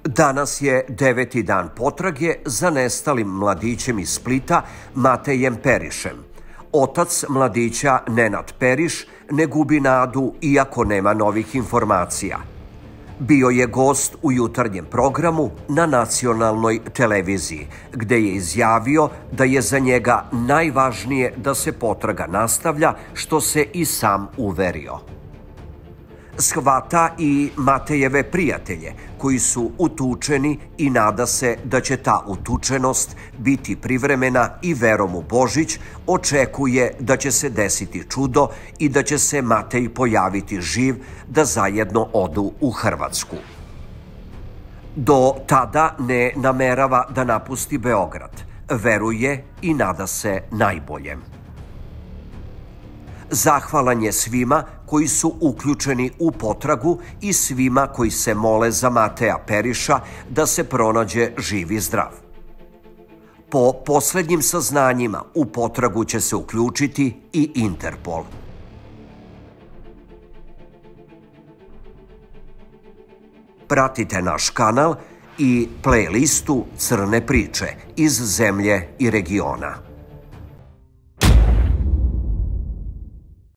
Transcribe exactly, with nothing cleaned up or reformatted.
Danas je deveti dan potrage za nestalim mladićem iz Splita Matejem Perišem. Otac mladića Nenad Periš ne gubi nadu iako nema novih informacija. Bio je gost u jutarnjem programu na nacionalnoj televiziji, gde je izjavio da je za njega najvažnije da se potraga nastavlja, što se i sam uverio. Shvata i Matejeve prijatelje koji su utučeni i nada se da će ta utučenost biti privremena i verom u Božić očekuje da će se desiti čudo i da će se Matej pojaviti živ da zajedno odu u Hrvatsku. Do tada ne namerava da napusti Beograd, veruje i nada se najboljem. Zahvalan je svima koji su uključeni u potragu i svima koji se mole za Mateja Periša da se pronađe živ i zdrav. Po poslednjim saznanjima u potragu će se uključiti i Interpol. Pratite naš kanal i playlistu Crne priče iz zemlje i regiona.